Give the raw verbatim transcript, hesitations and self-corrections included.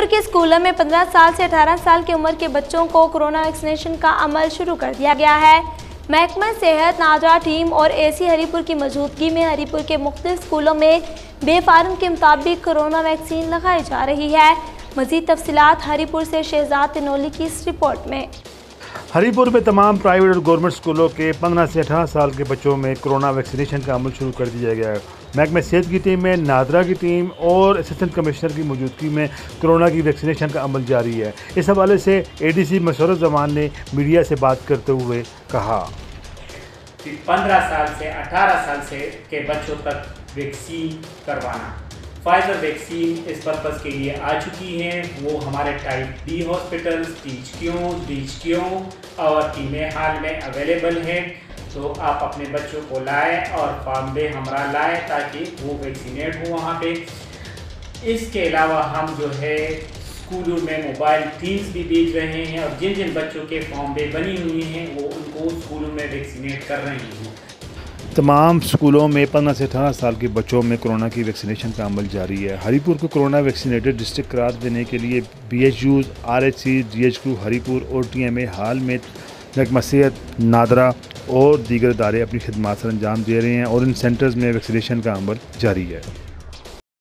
हरीपुर के स्कूलों में पंद्रह साल से अठारह साल की उम्र के बच्चों को कोरोना वैक्सीनेशन का अमल शुरू कर दिया गया है। महकमा सेहत नादरा टीम और एसी हरीपुर की मौजूदगी में हरीपुर के मुख्तलिफ स्कूलों में बेफार्म के मुताबिक कोरोना वैक्सीन लगाई जा रही है। मज़ीद तफसीलात हरीपुर से शहजाद तिनोली की इस रिपोर्ट में। हरीपुर में तमाम प्राइवेट और गवर्नमेंट स्कूलों के पंद्रह से अठारह साल के बच्चों में कोरोना वैक्सीनेशन का अमल शुरू कर दिया गया है। महकमा सेहत की टीम में नादरा की टीम और असिस्टेंट कमिश्नर की मौजूदगी में कोरोना की वैक्सीनेशन का अमल जारी है। इस हवाले से एडीसी मशरूर जमान ने मीडिया से बात करते हुए कहा कि पंद्रह साल से अठारह साल से के बच्चों तक वैक्सीन करवाना, फाइजर वैक्सीन इस पर्पज़ के लिए आ चुकी हैं। वो हमारे टाइप डी हॉस्पिटल्स, टीचक्यों डीचक्यों और टीमें हाल में अवेलेबल हैं। तो आप अपने बच्चों को लाएं और फार्म बे हमरा लाएं ताकि वो वैक्सीनेट हो वहाँ पे। इसके अलावा हम जो है स्कूलों में मोबाइल टीम्स भी भेज रहे हैं और जिन जिन बच्चों के फॉर्म बे बनी हुई हैं वो उनको स्कूलों में वैक्सीनेट कर रहे हैं। तमाम स्कूलों में पंद्रह से अठारह साल के बच्चों में कोरोना की वैक्सीनेशन का अमल जारी है। हरीपुर को कोरोना वैक्सीनेटेड डिस्ट्रिक्ट करार देने के लिए B H Us, R H C, G H Q Haripur और टी एम ए हाल में महकमा सेहत नादरा और दीगर इदारे अपनी खिदमात सर अंजाम दे रहे हैं और इन सेंटर्स में वैक्सीनेशन का अमल जारी है।